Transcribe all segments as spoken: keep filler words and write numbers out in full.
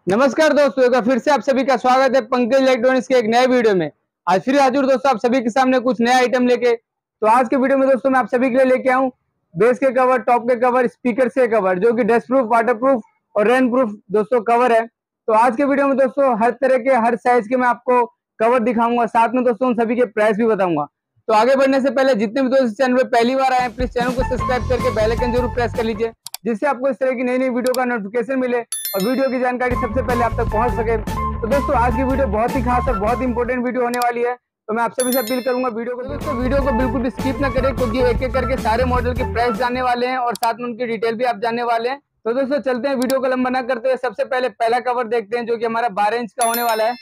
नमस्कार दोस्तों, एक बार फिर से आप सभी का स्वागत है पंकज इलेक्ट्रॉनिक्स के एक नए वीडियो में। आज फिर हाजिर दोस्तों आप सभी के सामने कुछ नया आइटम लेके। तो आज के वीडियो में दोस्तों मैं आप सभी के लिए लेके आऊं बेस के कवर, टॉप के कवर, स्पीकर से कवर, जो कि डस्ट प्रूफ, वाटर प्रूफ और रेन प्रूफ दोस्तों कवर है। तो आज के वीडियो में दोस्तों हर तरह के, हर साइज के मैं आपको कवर दिखाऊंगा, साथ में दोस्तों उन सभी के प्राइस भी बताऊंगा। तो आगे बढ़ने से पहले जितने भी दोस्त चैनल पे पहली बार आए हैं, प्लीज चैनल को सब्सक्राइब करके बेल आइकन जरूर प्रेस कर लीजिए, जिससे आपको इस तरह की नई नई वीडियो का नोटिफिकेशन मिले और वीडियो की जानकारी सबसे पहले आप तक पहुंच सके। तो दोस्तों आज की वीडियो बहुत ही खास और बहुत इंपॉर्टेंट वीडियो होने वाली है। तो मैं आपसे भी अपील करूंगा वीडियो को दोस्तों वीडियो को बिल्कुल भी स्किप ना करें, क्योंकि एक एक करके सारे मॉडल की प्राइस जानने वाले हैं और साथ में उनकी डिटेल भी आप जानने वाले हैं। तो दोस्तों चलते हैं, वीडियो को लंबा ना करते हुए सबसे पहले पहला कवर देखते हैं, जो कि हमारा बारह इंच का होने वाला है।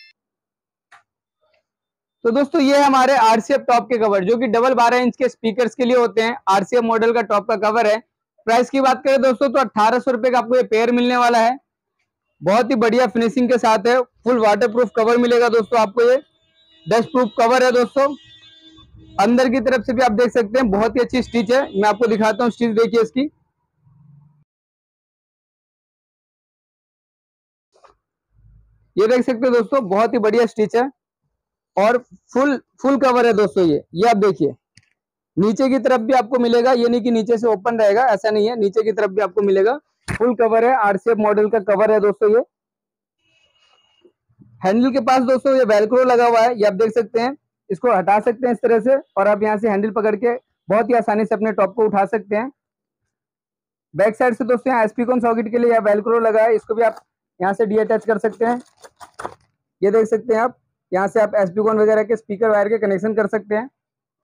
तो दोस्तों ये है हमारे आरसीएफ टॉप के कवर, जो कि डबल बारह इंच के स्पीकर्स के लिए होते हैं। आरसीएफ मॉडल का टॉप का कवर है। प्राइस की बात करें दोस्तों तो अठारह सौ रुपए का आपको ये पेयर मिलने वाला है। बहुत ही बढ़िया फिनिशिंग के साथ है। फुल वाटर प्रूफ कवर मिलेगा दोस्तों आपको, ये डस्ट प्रूफ कवर है दोस्तों। अंदर की तरफ से भी आप देख सकते हैं, बहुत ही अच्छी स्टिच है। मैं आपको दिखाता हूँ स्टिच, देखिए इसकी। ये देख सकते हैं दोस्तों, बहुत ही बढ़िया स्टिच है और फुल फुल कवर है दोस्तों। ये ये आप देखिए, नीचे की तरफ भी आपको मिलेगा, ये नहीं कि नीचे से ओपन रहेगा, ऐसा नहीं है, नीचे की तरफ भी आपको मिलेगा। फुल कवर है, आरसीएफ मॉडल का कवर है दोस्तों। ये हैंडल के पास दोस्तों ये वेलक्रो लगा हुआ है, ये आप देख सकते हैं। इसको हटा सकते हैं इस तरह से, और आप यहाँ से हैंडल पकड़ के बहुत ही आसानी से अपने टॉप को उठा सकते हैं। बैक साइड से दोस्तों यहाँ एसपीकॉन सॉकेट के लिए यह वेलक्रो लगा है, इसको भी आप यहाँ से डी अटैच कर सकते हैं। ये देख सकते हैं आप, यहाँ से आप एसपीकॉन वगैरह के स्पीकर वायर के कनेक्शन कर सकते हैं।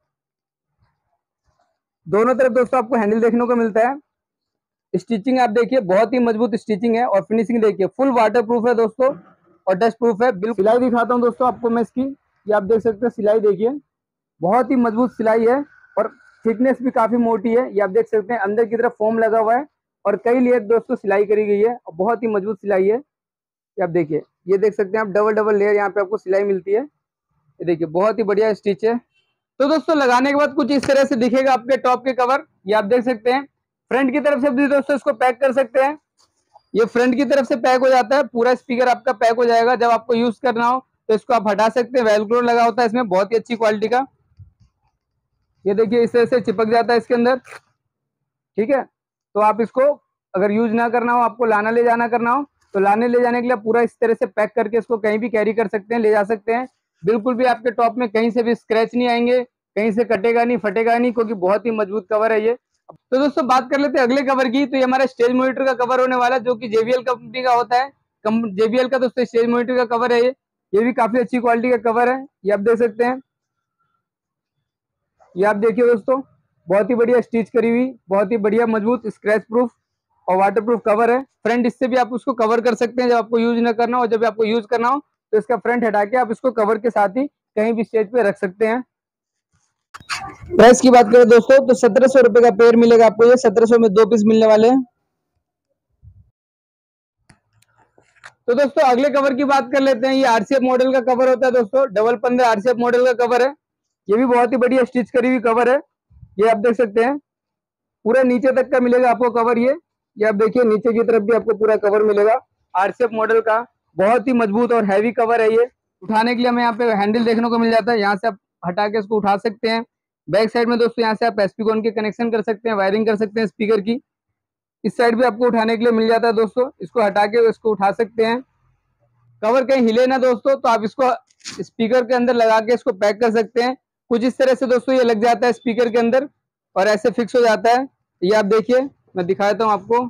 दोनों तरफ दोस्तों आपको हैंडल देखने को मिलता है। स्टिचिंग आप देखिए, बहुत ही मजबूत स्टिचिंग है और फिनिशिंग देखिए, फुल वाटर प्रूफ है दोस्तों और डस्ट प्रूफ है। बिल्कुल सिलाई दिखाता हूँ दोस्तों आपको मैं इसकी। ये आप देख सकते हैं, सिलाई देखिए, बहुत ही मजबूत सिलाई है और थिकनेस भी काफी मोटी है। ये आप देख सकते हैं, अंदर की तरफ फोम लगा हुआ है और कई लेयर दोस्तों सिलाई करी गई है और बहुत ही मजबूत सिलाई है। ये आप देखिए, ये देख सकते हैं आप, डबल डबल लेयर यहाँ पे आपको सिलाई मिलती है। ये देखिए, बहुत ही बढ़िया स्टिच है। तो दोस्तों लगाने के बाद कुछ इस तरह से दिखेगा आपके टॉप के कवर। ये आप देख सकते हैं, फ्रंट की तरफ से भी दोस्तों इसको पैक कर सकते हैं। ये फ्रंट की तरफ से पैक हो जाता है, पूरा स्पीकर आपका पैक हो जाएगा। जब आपको यूज करना हो तो इसको आप हटा सकते हैं। वेलक्रो लगा होता है इसमें, बहुत ही अच्छी क्वालिटी का। ये देखिए, इस तरह से चिपक जाता है इसके अंदर, ठीक है। तो आप इसको अगर यूज ना करना हो, आपको लाना ले जाना करना हो, तो लाने ले जाने के लिए पूरा इस तरह से पैक करके इसको कहीं भी कैरी कर सकते हैं, ले जा सकते हैं। बिल्कुल भी आपके टॉप में कहीं से भी स्क्रैच नहीं आएंगे, कहीं से कटेगा नहीं, फटेगा नहीं, क्योंकि बहुत ही मजबूत कवर है ये। तो दोस्तों बात कर लेते हैं अगले कवर की। तो ये हमारा स्टेज मॉनिटर का कवर होने वाला है, जो कि जेबीएल कंपनी का होता है। जेबीएल का दोस्तों स्टेज मॉनिटर का कवर है ये। ये भी काफी अच्छी क्वालिटी का कवर है, ये आप देख सकते हैं। ये आप देखिए दोस्तों, बहुत ही बढ़िया स्टिच करी हुई, बहुत ही बढ़िया मजबूत स्क्रैच प्रूफ और वाटर प्रूफ कवर है। फ्रंट इससे भी आप उसको कवर कर सकते हैं जब आपको यूज ना करना हो। जब आपको यूज करना हो तो इसका फ्रंट हटा के आप इसको कवर के साथ ही कहीं भी स्टेज पे रख सकते हैं। प्राइस की बात करें दोस्तों तो सत्रह सौ रुपए का पेयर मिलेगा आपको। ये सत्रह सौ में दो पीस मिलने वाले हैं। तो दोस्तों अगले कवर की बात कर लेते हैं। ये आरसीएफ मॉडल का कवर होता है दोस्तों, डबल पंद्रह आरसीएफ मॉडल का कवर है। ये भी बहुत ही बढ़िया स्टिच करी हुई कवर है। ये आप देख सकते हैं, पूरा नीचे तक का मिलेगा आपको कवर। ये ये आप देखिए, नीचे की तरफ भी आपको पूरा कवर मिलेगा आरसीएफ मॉडल का। बहुत ही मजबूत और हैवी कवर है ये। उठाने के लिए हमें यहाँ पे हैंडल देखने को मिल जाता है, यहाँ से आप हटा के इसको उठा सकते हैं। बैक साइड में दोस्तों यहाँ से आप एसपीकॉन के कनेक्शन कर सकते हैं, वायरिंग कर सकते हैं स्पीकर की। इस साइड भी आपको उठाने के लिए मिल जाता है दोस्तों, इसको हटा के इसको उठा सकते हैं। कवर कहीं हिले ना दोस्तों, तो आप इसको स्पीकर के अंदर लगा के इसको पैक कर सकते हैं। कुछ इस तरह से दोस्तों ये लग जाता है स्पीकर के अंदर और ऐसे फिक्स हो जाता है। ये आप देखिए, मैं दिखा देता हूँ आपको।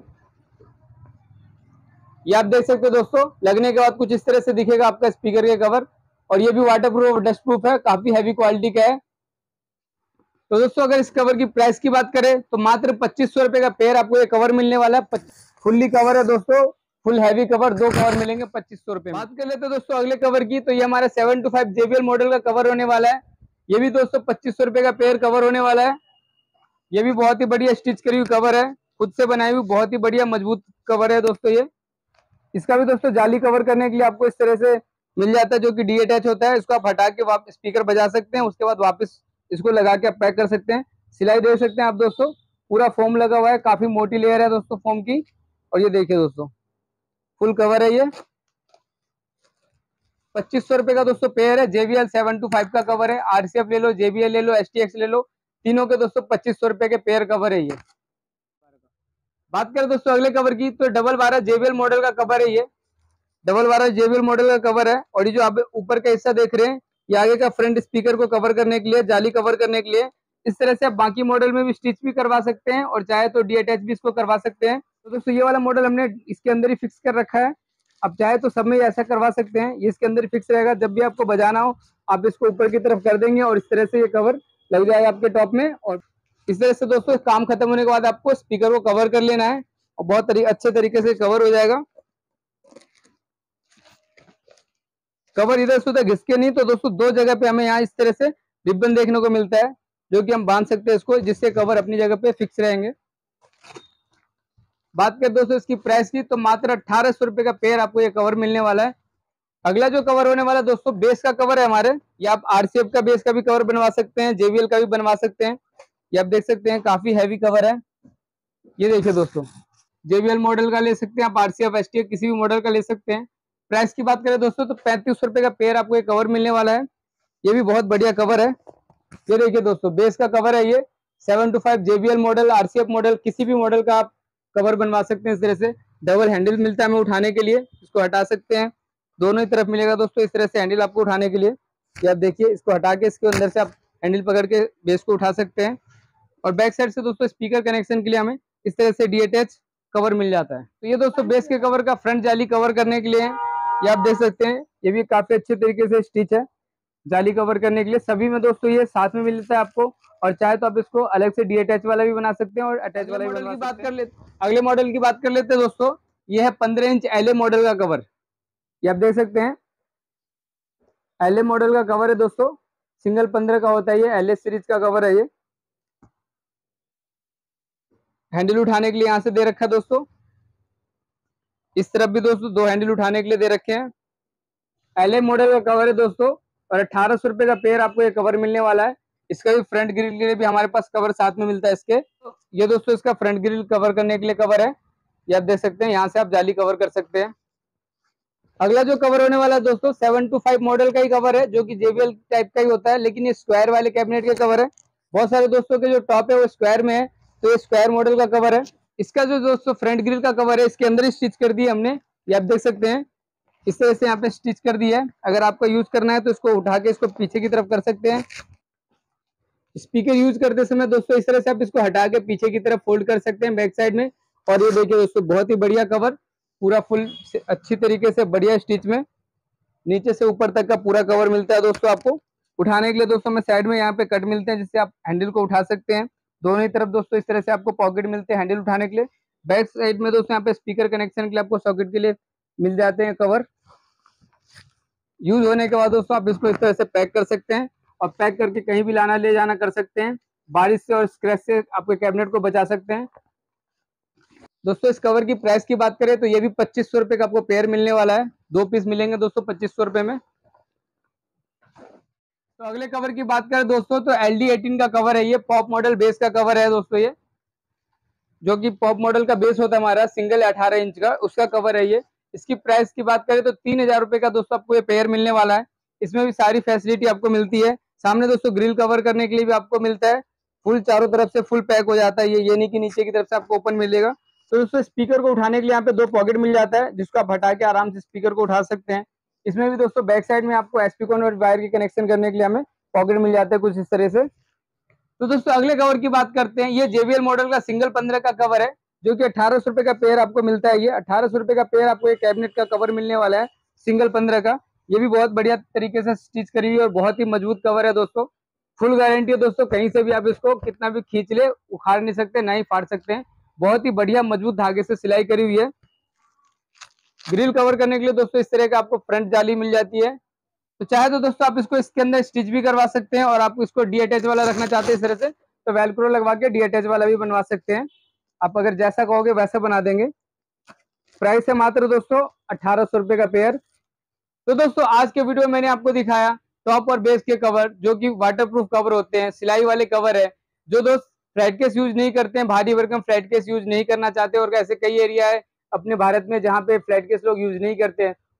ये आप देख सकते हो दोस्तों, लगने के बाद कुछ इस तरह से दिखेगा आपका स्पीकर के कवर। और ये भी वाटर प्रूफ और डस्ट प्रूफ है, काफी हैवी क्वालिटी का है। तो दोस्तों अगर इस कवर की प्राइस की बात करें तो मात्र पच्चीस सौ रुपए का पेयर आपको ये कवर मिलने वाला है। फुल्ली कवर है दोस्तों, फुल हैवी कवर, दो कवर मिलेंगे पच्चीस सौ रुपए में। बात कर लेते हैं दोस्तों अगले कवर की। तो ये हमारा seven two five JBL model का कवर होने वाला है। ये भी दोस्तों पच्चीस सौ रुपए का पेयर कवर होने वाला है। ये भी बहुत ही बढ़िया स्टिच करी हुई कवर है, खुद से बनाई हुई, बहुत ही बढ़िया मजबूत कवर है दोस्तों ये। इसका भी दोस्तों जाली कवर करने के लिए आपको इस तरह से मिल जाता है, जो कि डी अटैच होता है। इसको आप हटा के वापस स्पीकर बजा सकते हैं, उसके बाद वापस इसको लगा के आप पैक कर सकते हैं। सिलाई दे सकते हैं आप दोस्तों। पूरा फोम लगा हुआ है, काफी मोटी लेयर है दोस्तों फोम की। और ये देखिए दोस्तों, फुल कवर है ये। पच्चीस सौ रुपए का दोस्तों पेयर है। जेबीएल सेवन टू फाइव का कवर है, आरसीएफ ले लो, जेबीएल ले लो, एसटीएक्स ले लो, तीनों के दोस्तों पच्चीस सौ रुपए के पेयर कवर है ये। बात करें दोस्तों अगले कवर की, तो डबल बारह जेबीएल मॉडल का कवर है ये। डबल बारह जेबीएल मॉडल का कवर है, और ये जो आप ऊपर का हिस्सा देख रहे हैं, ये आगे का फ्रंट स्पीकर को कवर करने के लिए, जाली कवर करने के लिए। इस तरह से आप बाकी मॉडल में भी स्टिच भी करवा सकते हैं, और चाहे तो डी अटैच भी इसको करवा सकते हैं। तो दोस्तों ये वाला मॉडल हमने इसके अंदर ही फिक्स कर रखा है। आप चाहे तो सब में ऐसा करवा सकते हैं, ये इसके अंदर ही फिक्स रहेगा। जब भी आपको बजाना हो आप इसको ऊपर की तरफ कर देंगे, और इस तरह से ये कवर लग जाएगा आपके टॉप में। और इस तरह से दोस्तों काम खत्म होने के बाद आपको स्पीकर को कवर कर लेना है, और बहुत तरी, अच्छे तरीके से कवर हो जाएगा। कवर इधर से उधर घिसके नहीं, तो दोस्तों दो जगह पे हमें यहाँ इस तरह से रिबन देखने को मिलता है, जो कि हम बांध सकते हैं इसको, जिससे कवर अपनी जगह पे फिक्स रहेंगे। बात करें दोस्तों इसकी प्राइस की, तो मात्र अठारह सौ रुपए का पेयर आपको ये कवर मिलने वाला है। अगला जो कवर होने वाला है दोस्तों, बेस का कवर है हमारे। ये आप आरसीएफ का बेस का भी कवर बनवा सकते हैं, जेबीएल का भी बनवा सकते हैं। ये आप देख सकते हैं काफी हैवी कवर है। ये देखिए दोस्तों, जेबीएल मॉडल का ले सकते हैं आप, आरसीएफ एसटीएफ किसी भी मॉडल का ले सकते हैं। प्राइस की बात करें दोस्तों, तो पैंतीस सौ रुपए का पेयर आपको ये कवर मिलने वाला है। ये भी बहुत बढ़िया कवर है। ये देखिए दोस्तों, बेस का कवर है ये, seven two five JBL model, RCF model, किसी भी मॉडल का आप कवर बनवा सकते हैं। इस तरह से डबल हैंडल मिलता है हमें उठाने के लिए, इसको हटा सकते हैं, दोनों ही तरफ मिलेगा दोस्तों इस तरह से हैंडल आपको उठाने के लिए। ये आप देखिए, इसको हटा के इसके अंदर से आप हैंडल पकड़ के बेस को उठा सकते हैं। और बैक साइड से दोस्तों स्पीकर कनेक्शन के लिए हमें इस तरह से डी अटैच कवर मिल जाता है। तो ये दोस्तों बेस के कवर का फ्रंट जाली कवर करने के लिए है। ये आप देख सकते हैं, ये भी काफी अच्छे तरीके से स्टिच है जाली कवर करने के लिए। सभी में दोस्तों ये साथ में मिलता है आपको, और चाहे तो आप इसको अलग से डी अटैच वाला भी बना सकते हैं, और अटैच वाला भी बनवा सकते हैं। अगले मॉडल की बात कर लेते हैं दोस्तों, ये है पंद्रह इंच एलए मॉडल का कवर। ये आप देख सकते हैं, एलए मॉडल का कवर है दोस्तों, सिंगल पंद्रह का होता है ये, एलए सीरीज का कवर है ये। हैंडल उठाने के लिए यहाँ से दे रखा है दोस्तों, इस तरफ भी दोस्तों दो हैंडल उठाने के लिए दे रखे हैं। एलए मॉडल का कवर है दोस्तों, और अठारह सौ रुपए का पेयर आपको ये कवर मिलने वाला है। इसका भी फ्रंट ग्रिल के लिए भी हमारे पास कवर साथ में मिलता है इसके। ये दोस्तों इसका फ्रंट ग्रिल कवर करने के लिए कवर है, ये आप देख सकते हैं, यहाँ से आप जाली कवर कर सकते हैं। अगला जो कवर होने वाला है दोस्तों, सेवन टू फाइव मॉडल का ही कवर है, जो कि जेबीएल टाइप का ही होता है, लेकिन ये स्क्वायर वाले कैबिनेट के कवर है। बहुत सारे दोस्तों के जो टॉप है वो स्क्वायर में है, तो ये स्क्वायर मॉडल का कवर है। इसका जो दोस्तों फ्रंट ग्रिल का कवर है, इसके अंदर ही स्टिच कर दी है हमने, ये आप देख सकते हैं, इस तरह से यहाँ पे स्टिच कर दी है। अगर आपको यूज करना है तो इसको उठा के इसको पीछे की तरफ कर सकते हैं। स्पीकर यूज करते समय दोस्तों इस तरह से आप इसको हटा के पीछे की तरफ फोल्ड कर सकते हैं बैक साइड में। और ये देखिए दोस्तों, बहुत ही बढ़िया कवर, पूरा फुल अच्छी तरीके से बढ़िया स्टिच में नीचे से ऊपर तक का पूरा कवर मिलता है दोस्तों। आपको उठाने के लिए दोस्तों में साइड में यहाँ पे कट मिलते हैं, जिससे आप हैंडल को उठा सकते हैं। दोनों ही तरफ दोस्तों इस तरह से आपको पॉकेट मिलते हैं हैंडल उठाने के लिए। बैक साइड में दोस्तों यहाँ पे स्पीकर कनेक्शन के लिए आपको सॉकेट के लिए मिल जाते हैं कवर। यूज होने के बाद दोस्तों आप इसको इस तरह से पैक कर सकते हैं, और पैक करके कहीं भी लाना ले जाना कर सकते हैं। बारिश से और स्क्रैच से आपके कैबिनेट को बचा सकते हैं। दोस्तों इस कवर की प्राइस की बात करें तो ये भी पच्चीस सौ रुपए का आपको पेयर मिलने वाला है, दो पीस मिलेंगे दोस्तों पच्चीस सौ रुपए में। तो अगले कवर की बात करें दोस्तों, तो एल डी एटीन का कवर है ये, पॉप मॉडल बेस का कवर है दोस्तों ये, जो कि पॉप मॉडल का बेस होता है हमारा सिंगल अठारह इंच का, उसका कवर है ये। इसकी प्राइस की बात करें तो तीन हजार रुपए का दोस्तों आपको ये पेयर मिलने वाला है। इसमें भी सारी फैसिलिटी आपको मिलती है। सामने दोस्तों ग्रिल कवर करने के लिए भी आपको मिलता है, फुल चारों तरफ से फुल पैक हो जाता है ये ये नहीं कि नीचे की तरफ से आपको ओपन मिलेगा। तो दोस्तों स्पीकर को उठाने के लिए यहाँ पे दो पॉकेट मिल जाता है, जिसको आप हटा के आराम से स्पीकर को उठा सकते हैं। इसमें भी दोस्तों बैक साइड में आपको एसपी और वायर की कनेक्शन करने के लिए हमें पॉकेट मिल जाता है कुछ इस तरह से। तो दोस्तों अगले कवर की बात करते हैं, ये जेबीएल मॉडल का सिंगल पंद्रह का कवर है, जो कि अठारह सौ रुपए का पेयर आपको मिलता है। ये अठारह सौ रुपए का पेयर आपको एक कैबिनेट का कवर मिलने वाला है सिंगल पंद्रह का। ये भी बहुत बढ़िया तरीके से स्टिच करी हुई है, और बहुत ही मजबूत कवर है दोस्तों, फुल गारंटी है दोस्तों। कहीं से भी आप इसको कितना भी खींच ले उखाड़ नहीं सकते, ना ही फाड़ सकते हैं। बहुत ही बढ़िया मजबूत धागे से सिलाई करी हुई है। ग्रिल कवर करने के लिए दोस्तों इस तरह का आपको फ्रंट जाली मिल जाती है। तो चाहे तो दोस्तों आप इसको इसके अंदर स्टिच भी करवा सकते हैं, और आप इसको डी अटैच वाला रखना चाहते हैं इस तरह से, तो वेलक्रो लगवा के डी अटैच वाला भी बनवा सकते हैं। आप अगर जैसा कहोगे वैसा बना देंगे। प्राइस है मात्र दोस्तों अठारह सौ रुपए का पेयर। तो दोस्तों आज के वीडियो में मैंने आपको दिखाया टॉप और बेस के कवर, जो कि वाटरप्रूफ कवर होते हैं, सिलाई वाले कवर है। जो दोस्त फ्लैट केस यूज नहीं करते हैं, भारी भरकम फ्लैट केस यूज नहीं करना चाहते, और ऐसे कई एरिया है अपने भारत में जहाँ पे फ्लैट केस लोग यूज नहीं करते हैं,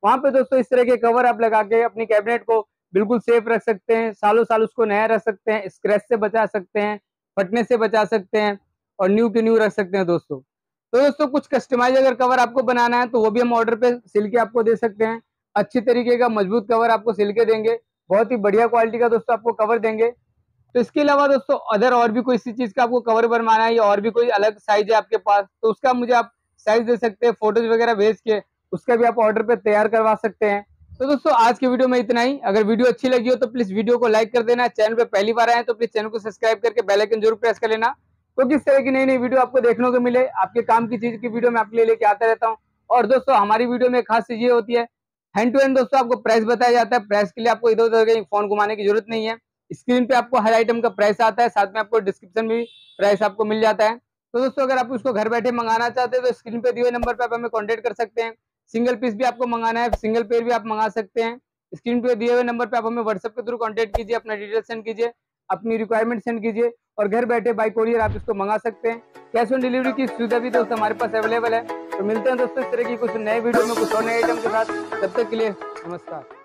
वहां पे दोस्तों इस तरह के कवर आप लगा के अपनी कैबिनेट को बिल्कुल सेफ रख सकते हैं, सालों साल उसको नया रख सकते हैं, स्क्रैच से बचा सकते हैं, फटने से बचा सकते हैं और न्यू के न्यू रख सकते हैं दोस्तों। तो दोस्तों कुछ कस्टमाइज अगर कवर आपको बनाना है तो वो भी हम ऑर्डर पे सिल के आपको दे सकते हैं। अच्छी तरीके का मजबूत कवर आपको सिल के देंगे, बहुत ही बढ़िया क्वालिटी का दोस्तों आपको कवर देंगे। तो इसके अलावा दोस्तों अदर और भी कोई सी चीज का आपको कवर बनवाना है या और भी कोई अलग साइज है आपके पास, तो उसका मुझे आप साइज दे सकते हैं, फोटोज वगैरह भेज के उसका भी आप ऑर्डर पे तैयार करवा सकते हैं। तो दोस्तों आज की वीडियो में इतना ही। अगर वीडियो अच्छी लगी हो तो प्लीज वीडियो को लाइक कर देना, चैनल पे पहली बार आए तो प्लीज चैनल को सब्सक्राइब करके बेल आइकन जरूर प्रेस कर लेना, तो किस तरह की नई नई वीडियो आपको देखने को मिले, आपके काम की चीज की वीडियो मैं आपके लिए लेके आता रहता हूँ। और दोस्तों हमारी वीडियो में खास चीज ये होती है, हैंड टू हैंड दोस्तों आपको प्राइस बताया जाता है। प्राइस के लिए आपको इधर उधर कहीं फोन घुमाने की जरूरत नहीं है, स्क्रीन पे आपको हर आइटम का प्राइस आता है, साथ में आपको डिस्क्रिप्शन में भी प्राइस आपको मिल जाता है। तो दोस्तों अगर आप उसको घर बैठे मंगाना चाहते हैं तो स्क्रीन पे दिए हुए नंबर पे आप हमें कॉन्टेक्ट कर सकते हैं। सिंगल पीस भी आपको मंगाना है, सिंगल पेयर भी आप मंगा सकते हैं। स्क्रीन पे दिए हुए नंबर पे आप हमें व्हाट्सएप के थ्रू कॉन्टेक्ट कीजिए, अपना डिटेल सेंड कीजिए, अपनी रिक्वायरमेंट सेंड कीजिए और घर बैठे बाई कोरियर आप इसको मंगा सकते हैं। कैश ऑन डिलीवरी की सुविधा भी दोस्तों हमारे पास अवेलेबल है। तो मिलते हैं दोस्तों इस तरह की कुछ नए वीडियो में कुछ और नए आइटम के साथ, तब तक के लिए नमस्कार।